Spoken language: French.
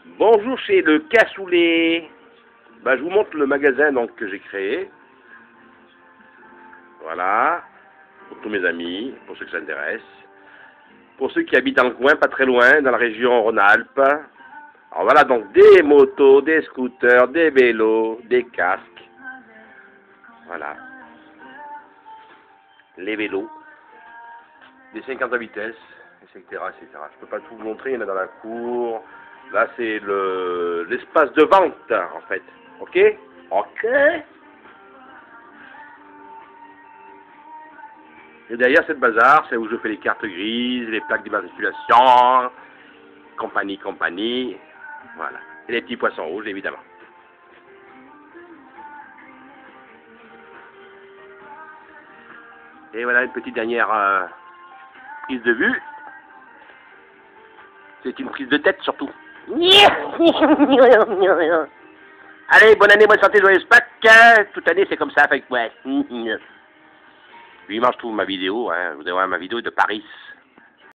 Bonjour chez le Cassoulet. Je vous montre le magasin donc, que j'ai créé. Voilà. Pour tous mes amis, pour ceux que ça intéresse. Pour ceux qui habitent dans le coin, pas très loin, dans la région Rhône-Alpes. Alors voilà donc des motos, des scooters, des vélos, des casques. Voilà. Les vélos. Des 50 à vitesse, etc., etc. Je peux pas tout vous montrer, il y en a dans la cour. Là, c'est l'espace de vente, en fait. Ok? Ok? Et derrière, c'est le bazar, c'est où je fais les cartes grises, les plaques d'immatriculation, compagnie. Voilà. Et les petits poissons rouges, évidemment. Et voilà une petite dernière prise de vue. C'est une prise de tête, surtout. Allez, bonne année, bonne santé, joyeuse Pâques. Toute année, c'est comme ça avec moi. Puis moi, je trouve ma vidéo, hein, vous allez voir ma vidéo de Paris.